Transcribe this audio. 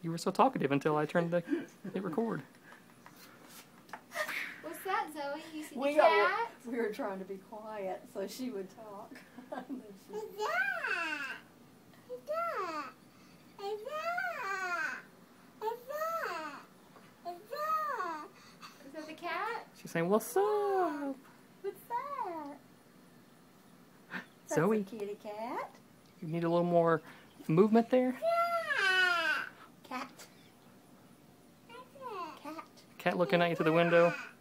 You were so talkative until I turned the hit record. What's that, Zoe? You see the cat? We were trying to be quiet so she would talk. Is that the cat? She's saying, "What's up?" What's that? Zoe, That's a kitty cat. you need a little more movement there. Cat. Cat. Cat looking at you through the window.